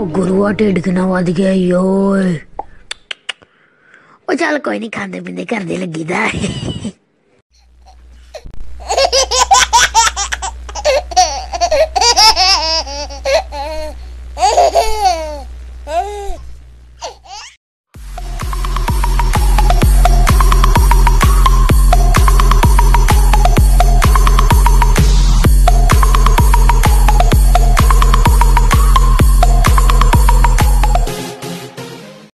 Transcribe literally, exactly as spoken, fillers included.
गुरुआ ढिड किन्ना वध गया ई ओए। ओ चल कोई नहीं, खांदे पींदे घर दे लगी दा